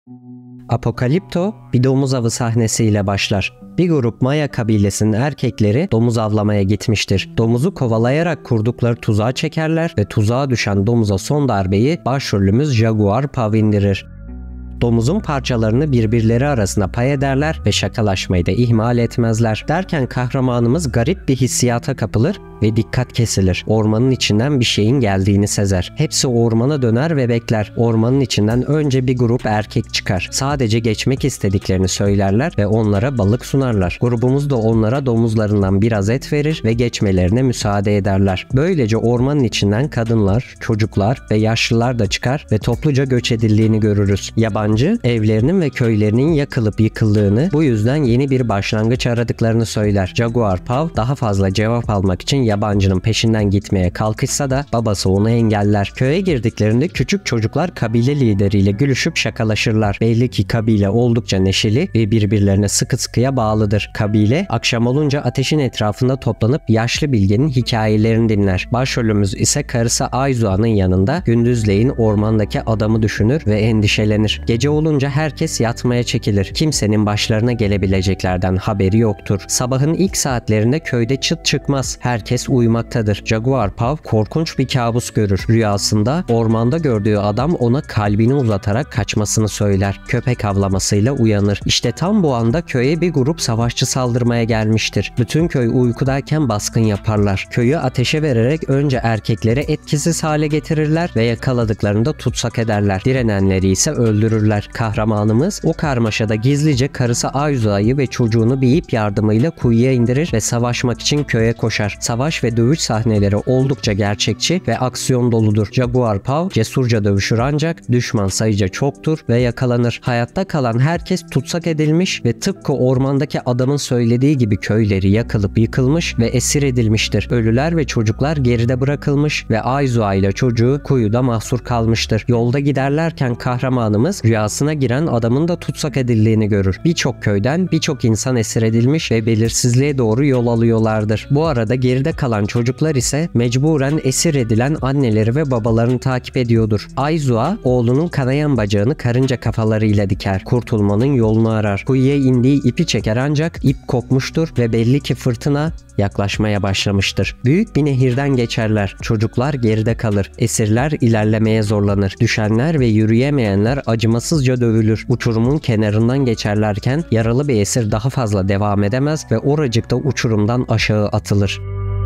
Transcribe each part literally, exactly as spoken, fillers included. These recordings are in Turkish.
Apokalipto bir domuz avı sahnesiyle başlar. Bir grup Maya kabilesinin erkekleri domuz avlamaya gitmiştir. Domuzu kovalayarak kurdukları tuzağa çekerler ve tuzağa düşen domuza son darbeyi başrolümüz Jaguar Pav indirir. Domuzun parçalarını birbirleri arasında pay ederler ve şakalaşmayı da ihmal etmezler. Derken kahramanımız garip bir hissiyata kapılır ve dikkat kesilir. Ormanın içinden bir şeyin geldiğini sezer. Hepsi ormana döner ve bekler. Ormanın içinden önce bir grup erkek çıkar. Sadece geçmek istediklerini söylerler ve onlara balık sunarlar. Grubumuz da onlara domuzlarından biraz et verir ve geçmelerine müsaade ederler. Böylece ormanın içinden kadınlar, çocuklar ve yaşlılar da çıkar ve topluca göç edildiğini görürüz. Yabancı, evlerinin ve köylerinin yakılıp yıkıldığını, bu yüzden yeni bir başlangıç aradıklarını söyler. Jaguar Pav daha fazla cevap almak için yabancının peşinden gitmeye kalkışsa da babası onu engeller. Köye girdiklerinde küçük çocuklar kabile lideriyle gülüşüp şakalaşırlar. Belli ki kabile oldukça neşeli ve birbirlerine sıkı sıkıya bağlıdır. Kabile akşam olunca ateşin etrafında toplanıp yaşlı bilgenin hikayelerini dinler. Başrolümüz ise karısı Aizua'nın yanında gündüzleyin ormandaki adamı düşünür ve endişelenir. Gece olunca herkes yatmaya çekilir. Kimsenin başlarına gelebileceklerden haberi yoktur. Sabahın ilk saatlerinde köyde çıt çıkmaz. Herkes uyumaktadır. Jaguar Pav korkunç bir kabus görür. Rüyasında ormanda gördüğü adam ona kalbini uzatarak kaçmasını söyler. Köpek avlamasıyla uyanır. İşte tam bu anda köye bir grup savaşçı saldırmaya gelmiştir. Bütün köy uykudayken baskın yaparlar. Köyü ateşe vererek önce erkekleri etkisiz hale getirirler ve yakaladıklarında tutsak ederler. Direnenleri ise öldürürler. Kahramanımız o karmaşada gizlice karısı Aizua'yı ve çocuğunu bir ip yardımıyla kuyuya indirir ve savaşmak için köye koşar. Savaş ve dövüş sahneleri oldukça gerçekçi ve aksiyon doludur. Jaguar Pav cesurca dövüşür ancak düşman sayıca çoktur ve yakalanır. Hayatta kalan herkes tutsak edilmiş ve tıpkı ormandaki adamın söylediği gibi köyleri yakılıp yıkılmış ve esir edilmiştir. Ölüler ve çocuklar geride bırakılmış ve Aizua ile çocuğu kuyuda mahsur kalmıştır. Yolda giderlerken kahramanımız rüyasına giren adamın da tutsak edildiğini görür. Birçok köyden birçok insan esir edilmiş ve belirsizliğe doğru yol alıyorlardır. Bu arada geride kalan çocuklar ise mecburen esir edilen anneleri ve babalarını takip ediyordur. Aizua oğlunun kanayan bacağını karınca kafalarıyla diker. Kurtulmanın yolunu arar. Kuyuya indiği ipi çeker ancak ip kopmuştur ve belli ki fırtına yaklaşmaya başlamıştır. Büyük bir nehirden geçerler. Çocuklar geride kalır. Esirler ilerlemeye zorlanır. Düşenler ve yürüyemeyenler acımasızca dövülür. Uçurumun kenarından geçerlerken yaralı bir esir daha fazla devam edemez ve oracıkta uçurumdan aşağı atılır.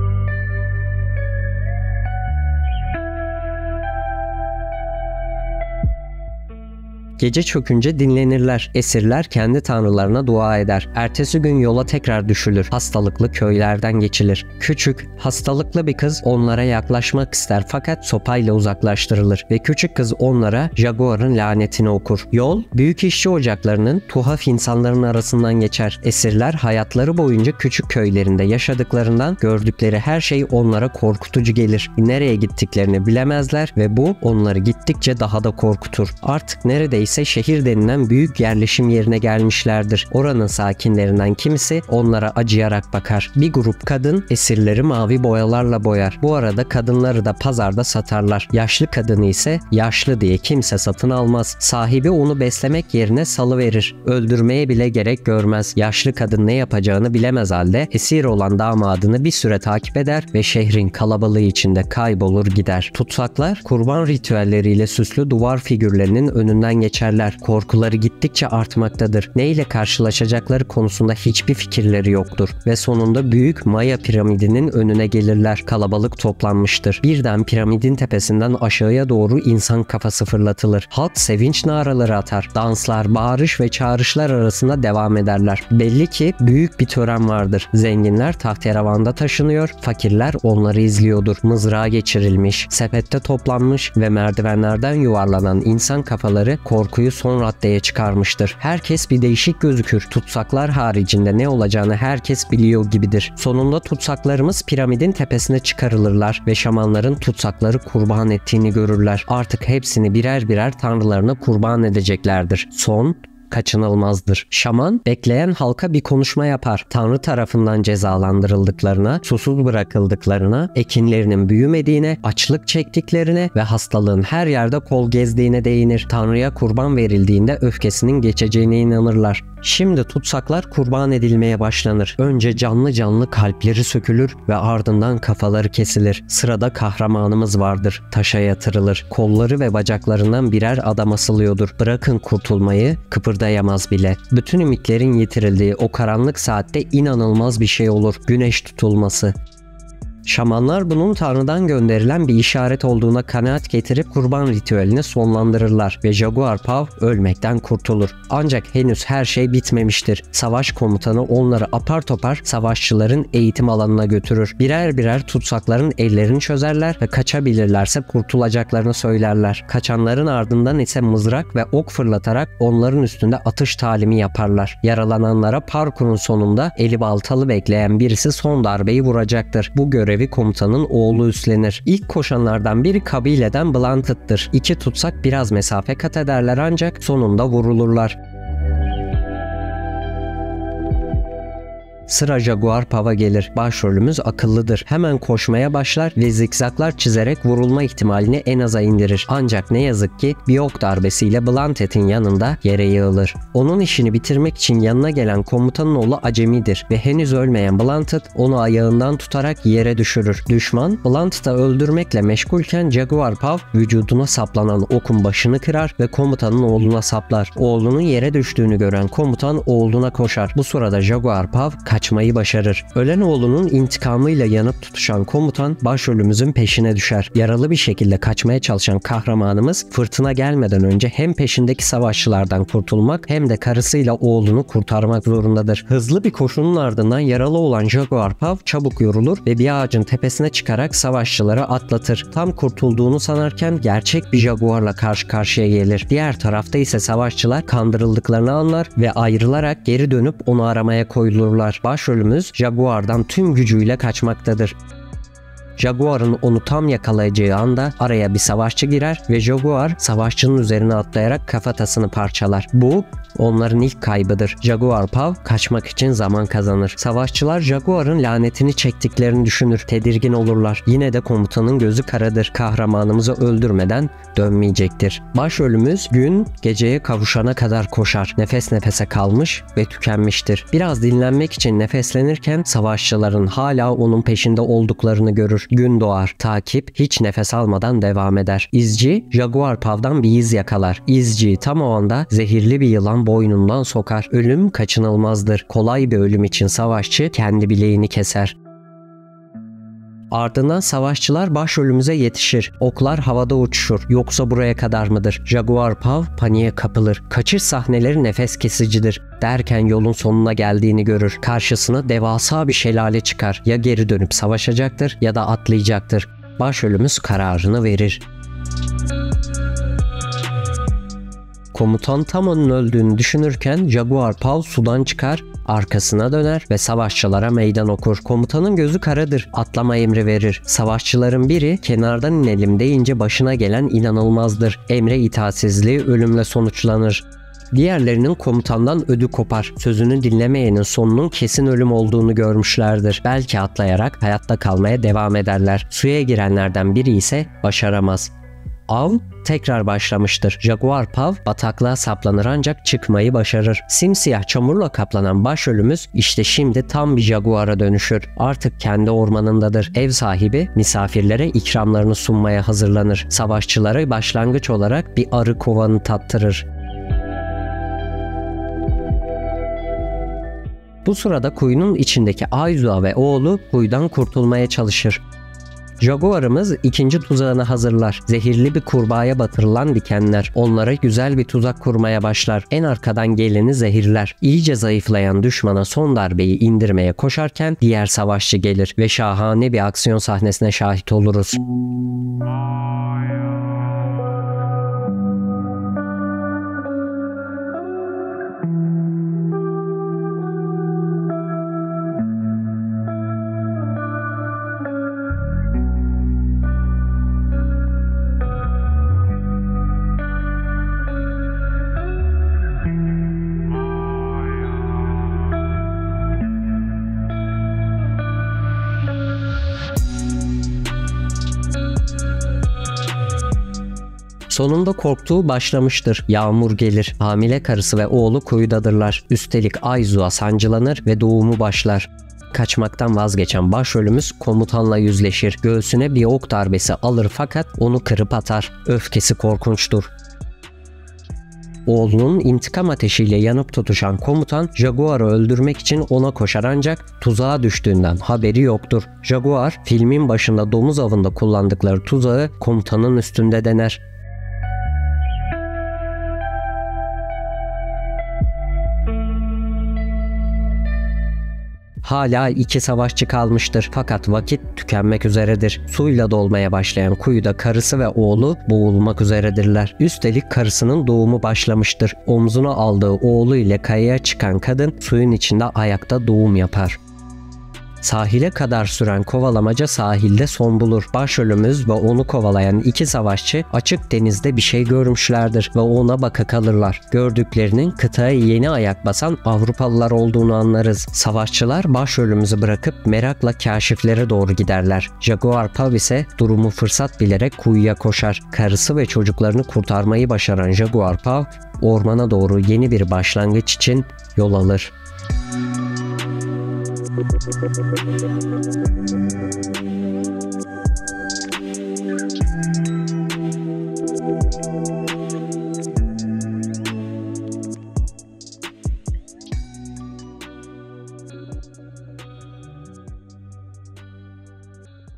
Gece çökünce dinlenirler. Esirler kendi tanrılarına dua eder. Ertesi gün yola tekrar düşülür. Hastalıklı köylerden geçilir. Küçük, hastalıklı bir kız onlara yaklaşmak ister fakat sopayla uzaklaştırılır ve küçük kız onlara Jaguar'ın lanetini okur. Yol, büyük işçi ocaklarının tuhaf insanların arasından geçer. Esirler hayatları boyunca küçük köylerinde yaşadıklarından gördükleri her şey onlara korkutucu gelir. Nereye gittiklerini bilemezler ve bu onları gittikçe daha da korkutur. Artık neredeyse ise şehir denilen büyük yerleşim yerine gelmişlerdir. Oranın sakinlerinden kimisi onlara acıyarak bakar. Bir grup kadın esirleri mavi boyalarla boyar. Bu arada kadınları da pazarda satarlar. Yaşlı kadını ise yaşlı diye kimse satın almaz. Sahibi onu beslemek yerine salıverir. Öldürmeye bile gerek görmez. Yaşlı kadın ne yapacağını bilemez halde esir olan damadını bir süre takip eder ve şehrin kalabalığı içinde kaybolur gider. Tutsaklar kurban ritüelleriyle süslü duvar figürlerinin önünden geçer. Korkuları gittikçe artmaktadır. Ne ile karşılaşacakları konusunda hiçbir fikirleri yoktur ve sonunda büyük Maya piramidinin önüne gelirler. Kalabalık toplanmıştır. Birden piramidin tepesinden aşağıya doğru insan kafası fırlatılır. Halk sevinç naraları atar. Danslar, bağırış ve çağrışlar arasında devam ederler. Belli ki büyük bir tören vardır. Zenginler tahteravanda taşınıyor, fakirler onları izliyordur. Mızrağa geçirilmiş, sepette toplanmış ve merdivenlerden yuvarlanan insan kafaları korku korkuyu son raddeye çıkarmıştır. Herkes bir değişik gözükür. Tutsaklar haricinde ne olacağını herkes biliyor gibidir. Sonunda tutsaklarımız piramidin tepesine çıkarılırlar ve şamanların tutsakları kurban ettiğini görürler. Artık hepsini birer birer tanrılarına kurban edeceklerdir. Son kaçınılmazdır. Şaman bekleyen halka bir konuşma yapar. Tanrı tarafından cezalandırıldıklarına, susuz bırakıldıklarına, ekinlerinin büyümediğine, açlık çektiklerine ve hastalığın her yerde kol gezdiğine değinir. Tanrı'ya kurban verildiğinde öfkesinin geçeceğine inanırlar. Şimdi tutsaklar kurban edilmeye başlanır. Önce canlı canlı kalpleri sökülür ve ardından kafaları kesilir. Sırada kahramanımız vardır. Taşa yatırılır. Kolları ve bacaklarından birer adam asılıyordur. Bırakın kurtulmayı, kıpırdayamaz bile. Bütün ümitlerin yitirildiği o karanlık saatte inanılmaz bir şey olur. Güneş tutulması. Şamanlar bunun Tanrı'dan gönderilen bir işaret olduğuna kanaat getirip kurban ritüelini sonlandırırlar ve Jaguar Paw ölmekten kurtulur. Ancak henüz her şey bitmemiştir. Savaş komutanı onları apar topar savaşçıların eğitim alanına götürür. Birer birer tutsakların ellerini çözerler ve kaçabilirlerse kurtulacaklarını söylerler. Kaçanların ardından ise mızrak ve ok fırlatarak onların üstünde atış talimi yaparlar. Yaralananlara parkurun sonunda eli baltalı bekleyen birisi son darbeyi vuracaktır. Bu görevi komutanın oğlu üstlenir. İlk koşanlardan biri kabileden Blunted'dır. İki tutsak biraz mesafe kat ederler ancak sonunda vurulurlar. Sıra Jaguar Paw'a gelir. Başrolümüz akıllıdır. Hemen koşmaya başlar ve zikzaklar çizerek vurulma ihtimalini en aza indirir. Ancak ne yazık ki bir ok darbesiyle Blunted'in yanında yere yığılır. Onun işini bitirmek için yanına gelen komutanın oğlu acemidir ve henüz ölmeyen Blunted onu ayağından tutarak yere düşürür. Düşman Blunted'ı öldürmekle meşgulken Jaguar Paw vücuduna saplanan okun başını kırar ve komutanın oğluna saplar. Oğlunun yere düştüğünü gören komutan oğluna koşar. Bu sırada Jaguar Paw kaçmayı başarır. Ölen oğlunun intikamıyla yanıp tutuşan komutan başrolümüzün peşine düşer. Yaralı bir şekilde kaçmaya çalışan kahramanımız fırtına gelmeden önce hem peşindeki savaşçılardan kurtulmak hem de karısıyla oğlunu kurtarmak zorundadır. Hızlı bir koşunun ardından yaralı olan Jaguar Paw çabuk yorulur ve bir ağacın tepesine çıkarak savaşçıları atlatır. Tam kurtulduğunu sanarken gerçek bir jaguarla karşı karşıya gelir. Diğer tarafta ise savaşçılar kandırıldıklarını anlar ve ayrılarak geri dönüp onu aramaya koyulurlar. Başrolümüz Jaguar'dan tüm gücüyle kaçmaktadır. Jaguar'ın onu tam yakalayacağı anda araya bir savaşçı girer ve Jaguar savaşçının üzerine atlayarak kafatasını parçalar. Bu onların ilk kaybıdır. Jaguar Paw kaçmak için zaman kazanır. Savaşçılar Jaguar'ın lanetini çektiklerini düşünür. Tedirgin olurlar. Yine de komutanın gözü karadır. Kahramanımızı öldürmeden dönmeyecektir. Başrolümüz gün geceye kavuşana kadar koşar. Nefes nefese kalmış ve tükenmiştir. Biraz dinlenmek için nefeslenirken savaşçıların hala onun peşinde olduklarını görür. Gün doğar. Takip hiç nefes almadan devam eder. İzci Jaguar Paw'dan bir iz yakalar. İzciyi tam o anda zehirli bir yılan boynundan sokar. Ölüm kaçınılmazdır. Kolay bir ölüm için savaşçı kendi bileğini keser. Ardından savaşçılar başrolümüze yetişir. Oklar havada uçuşur. Yoksa buraya kadar mıdır? Jaguar Paw paniğe kapılır. Kaçış sahneleri nefes kesicidir. Derken yolun sonuna geldiğini görür. Karşısına devasa bir şelale çıkar. Ya geri dönüp savaşacaktır ya da atlayacaktır. Başrolümüz kararını verir. Komutan tam onun öldüğünü düşünürken Jaguar Paw sudan çıkar, arkasına döner ve savaşçılara meydan okur. Komutanın gözü karadır. Atlama emri verir. Savaşçıların biri kenardan inelim deyince başına gelen inanılmazdır. Emre itaatsizliği ölümle sonuçlanır. Diğerlerinin komutandan ödü kopar. Sözünü dinlemeyenin sonunun kesin ölüm olduğunu görmüşlerdir. Belki atlayarak hayatta kalmaya devam ederler. Suya girenlerden biri ise başaramaz. Av tekrar başlamıştır. Jaguar Paw bataklığa saplanır ancak çıkmayı başarır. Simsiyah çamurla kaplanan başrolümüz işte şimdi tam bir jaguara dönüşür. Artık kendi ormanındadır. Ev sahibi misafirlere ikramlarını sunmaya hazırlanır. Savaşçılara başlangıç olarak bir arı kovanı tattırır. Bu sırada kuyunun içindeki Aizu ve oğlu kuyudan kurtulmaya çalışır. Jaguar'ımız ikinci tuzağını hazırlar. Zehirli bir kurbağaya batırılan dikenler onlara güzel bir tuzak kurmaya başlar. En arkadan geleni zehirler. İyice zayıflayan düşmana son darbeyi indirmeye koşarken diğer savaşçı gelir ve şahane bir aksiyon sahnesine şahit oluruz. Sonunda korktuğu başlamıştır. Yağmur gelir. Hamile karısı ve oğlu kuyudadırlar. Üstelik Aizu'a sancılanır ve doğumu başlar. Kaçmaktan vazgeçen başrolümüz komutanla yüzleşir. Göğsüne bir ok darbesi alır fakat onu kırıp atar. Öfkesi korkunçtur. Oğlunun intikam ateşiyle yanıp tutuşan komutan Jaguar'ı öldürmek için ona koşar ancak tuzağa düştüğünden haberi yoktur. Jaguar filmin başında domuz avında kullandıkları tuzağı komutanın üstünde dener. Hala iki savaşçı kalmıştır fakat vakit tükenmek üzeredir. Suyla dolmaya başlayan kuyuda karısı ve oğlu boğulmak üzeredirler. Üstelik karısının doğumu başlamıştır. Omzuna aldığı oğlu ile kayaya çıkan kadın suyun içinde ayakta doğum yapar. Sahile kadar süren kovalamaca sahilde son bulur. Başrolümüz ve onu kovalayan iki savaşçı açık denizde bir şey görmüşlerdir ve ona baka kalırlar. Gördüklerinin kıtaya yeni ayak basan Avrupalılar olduğunu anlarız. Savaşçılar başrolümüzü bırakıp merakla kaşiflere doğru giderler. Jaguar Pav ise durumu fırsat bilerek kuyuya koşar. Karısı ve çocuklarını kurtarmayı başaran Jaguar Pav ormana doğru yeni bir başlangıç için yol alır. Thank you.